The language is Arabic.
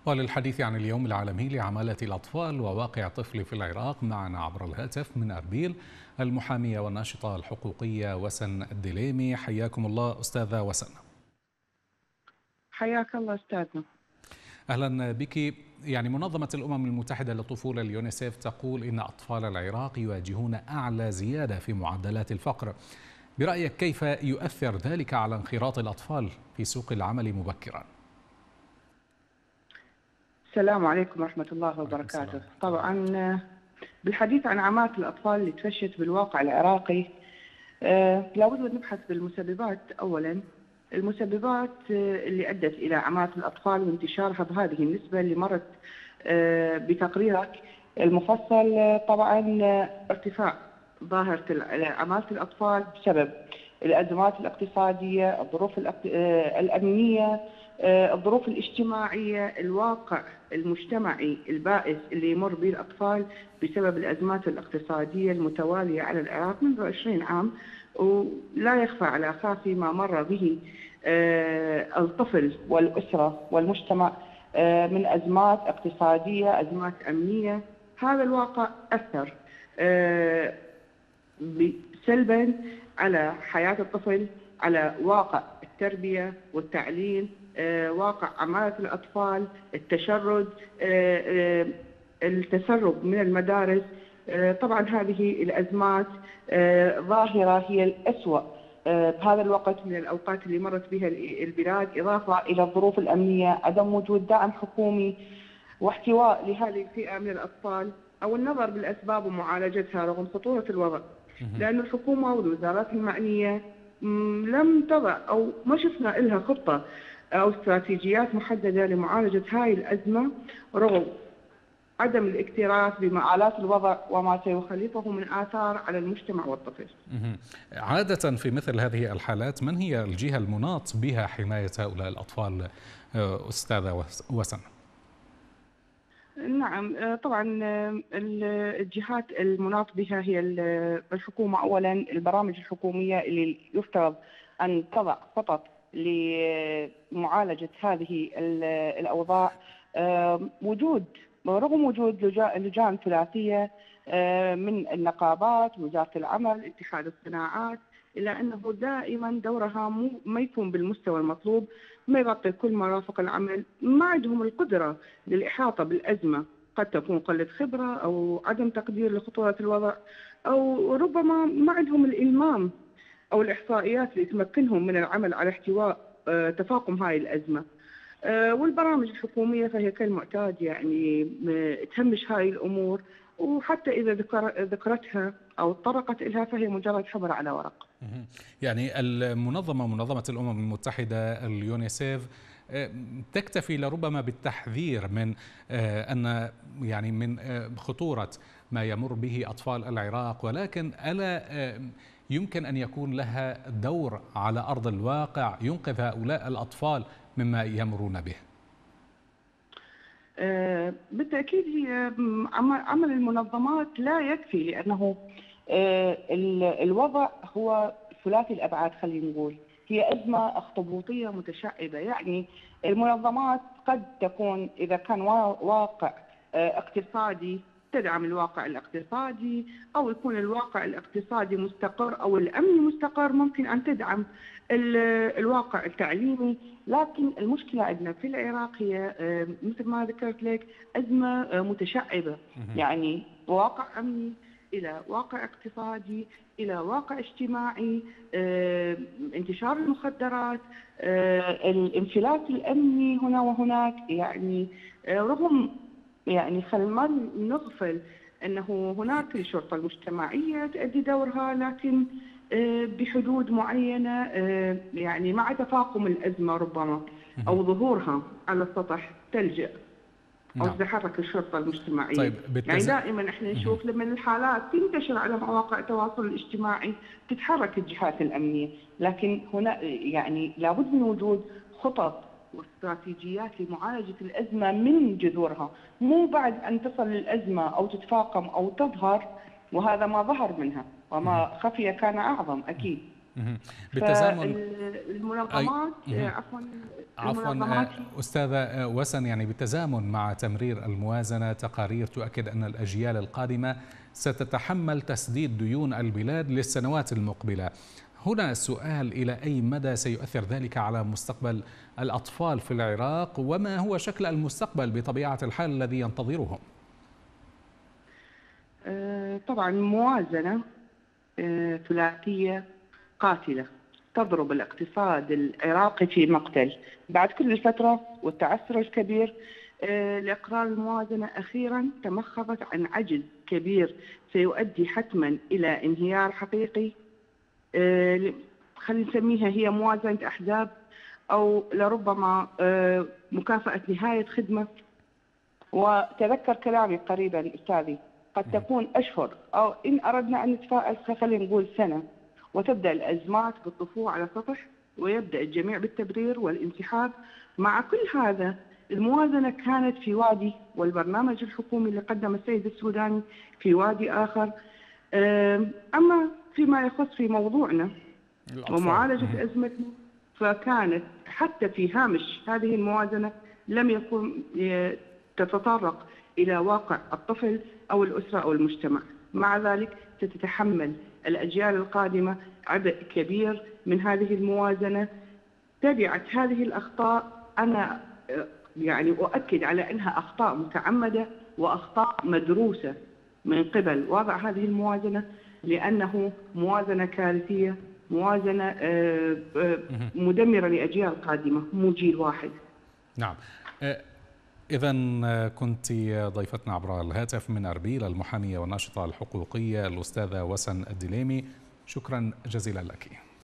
وللحديث عن اليوم العالمي لعمالة الأطفال وواقع طفل في العراق معنا عبر الهاتف من أربيل المحامية والناشطة الحقوقية وسن الدليمي. حياكم الله أستاذة وسن. حياك الله أستاذنا. أهلا بك. يعني منظمة الأمم المتحدة للطفولة اليونيسيف تقول إن أطفال العراق يواجهون أعلى زيادة في معدلات الفقر. برأيك كيف يؤثر ذلك على انخراط الأطفال في سوق العمل مبكرا؟ السلام عليكم ورحمة الله وبركاته. طبعا بالحديث عن عمالة الأطفال اللي تفشت بالواقع العراقي لابد أن نبحث بالمسببات. أولا المسببات اللي أدت إلى عمالة الأطفال وانتشارها بهذه النسبة اللي مرت بتقريرك المفصل. طبعا ارتفاع ظاهرة عمالة الأطفال بسبب الأزمات الاقتصادية، الظروف الأمنية، الظروف الاجتماعية، الواقع المجتمعي البائس اللي يمر به الأطفال بسبب الأزمات الاقتصادية المتوالية على العراق منذ 20 عام. ولا يخفى على خافي ما مر به الطفل والأسرة والمجتمع من أزمات اقتصادية، أزمات أمنية. هذا الواقع أثر سلبا على حياة الطفل، على واقع التربية والتعليم، واقع عمالة الأطفال، التشرد، التسرب من المدارس. طبعا هذه الأزمات ظاهرة هي الأسوأ بهذا الوقت من الأوقات اللي مرت بها البلاد، إضافة إلى الظروف الأمنية، عدم وجود دعم حكومي واحتواء لهذه الفئة من الأطفال، أو النظر بالأسباب ومعالجتها رغم خطورة الوضع. لأن الحكومة والوزارات المعنية لم تضع أو ما شفنا لها خطة أو استراتيجيات محددة لمعالجة هاي الأزمة رغم عدم الاكتراث بمآلات الوضع وما سيخلفه من آثار على المجتمع والطفل. عادة في مثل هذه الحالات من هي الجهة المناط بها حماية هؤلاء الأطفال أستاذة وسن؟ نعم طبعا الجهات المناط بها هي الحكومة. أولا البرامج الحكومية اللي يفترض أن تضع خطط لمعالجة هذه الأوضاع. رغم وجود لجان ثلاثية من النقابات، وزارة العمل، اتحاد الصناعات، إلا أنه دائما دورها ما يكون بالمستوى المطلوب، ما يغطي كل مرافق العمل، ما عندهم القدرة للإحاطة بالأزمة. قد تكون قلة خبرة أو عدم تقدير لخطورة الوضع، أو ربما ما عندهم الإلمام أو الإحصائيات اللي تمكنهم من العمل على احتواء تفاقم هاي الأزمة. والبرامج الحكومية فهي كالمعتاد يعني تهمش هاي الأمور، وحتى إذا ذكرتها أو طرقت إلها فهي مجرد حبر على ورق. يعني منظمة الأمم المتحدة اليونيسيف تكتفي لربما بالتحذير من أن يعني من خطورة ما يمر به أطفال العراق، ولكن ألا يمكن أن يكون لها دور على أرض الواقع ينقذ هؤلاء الأطفال مما يمرون به؟ بالتأكيد هي عمل المنظمات لا يكفي، لأنه الوضع هو ثلاثي الأبعاد. خلينا نقول هي أزمة أخطبوطية متشعبة. يعني المنظمات قد تكون إذا كان واقع اقتصادي تدعم الواقع الاقتصادي، أو يكون الواقع الاقتصادي مستقر أو الأمن مستقر، ممكن أن تدعم الواقع التعليمي. لكن المشكلة عندنا في العراق هي مثل ما ذكرت لك أزمة متشعبة، يعني واقع أمني إلى واقع اقتصادي إلى واقع اجتماعي، انتشار المخدرات، الانفلات الأمني هنا وهناك. يعني رغم يعني خلينا ما نغفل أنه هناك الشرطة المجتمعية تؤدي دورها، لكن بحدود معينة، يعني مع تفاقم الأزمة ربما أو ظهورها على السطح تلجأ أو تتحرك الشرطة المجتمعية. طيب يعني دائما احنا نشوف لما الحالات تنتشر على مواقع التواصل الاجتماعي تتحرك الجهات الأمنية، لكن هنا يعني لابد من وجود خطط واستراتيجيات لمعالجة الأزمة من جذورها، مو بعد أن تصل الأزمة أو تتفاقم أو تظهر وهذا ما ظهر منها، وما خفي كان أعظم أكيد. بالتزامن فالمنظمات عفوا أستاذة وسن، يعني بالتزامن مع تمرير الموازنة تقارير تؤكد أن الأجيال القادمة ستتحمل تسديد ديون البلاد للسنوات المقبلة. هنا السؤال: إلى أي مدى سيؤثر ذلك على مستقبل الأطفال في العراق، وما هو شكل المستقبل بطبيعة الحال الذي ينتظرهم؟ طبعا موازنة ثلاثية قاتلة تضرب الاقتصاد العراقي في مقتل. بعد كل الفترة والتعثر الكبير لإقرار الموازنة أخيرا تمخضت عن عجز كبير سيؤدي حتما إلى انهيار حقيقي. خلينا نسميها هي موازنة أحزاب، أو لربما مكافأة نهاية خدمة. وتذكر كلامي قريبا أستاذي، قد تكون أشهر، أو إن أردنا أن نتفائل خلينا نقول سنة، وتبدأ الأزمات بالطفو على سطح، ويبدأ الجميع بالتبرير والانسحاب. مع كل هذا الموازنة كانت في وادي، والبرنامج الحكومي اللي قدم السيد السوداني في وادي آخر. أما فيما يخص في موضوعنا ومعالجة أزمتنا، فكانت حتى في هامش هذه الموازنة لم يكن تتطرق إلى واقع الطفل أو الأسرة أو المجتمع. مع ذلك ستتحمل الأجيال القادمة عبء كبير من هذه الموازنة. تبعت هذه الأخطاء، أنا يعني أؤكد على أنها أخطاء متعمدة وأخطاء مدروسة من قبل وضع هذه الموازنة، لأنه موازنة كارثية، موازنة مدمرة لأجيال قادمة، مو جيل واحد. نعم. إذن كنت ضيفتنا عبر الهاتف من أربيل المحامية والناشطة الحقوقية الأستاذة وسن الدليمي، شكرا جزيلا لك.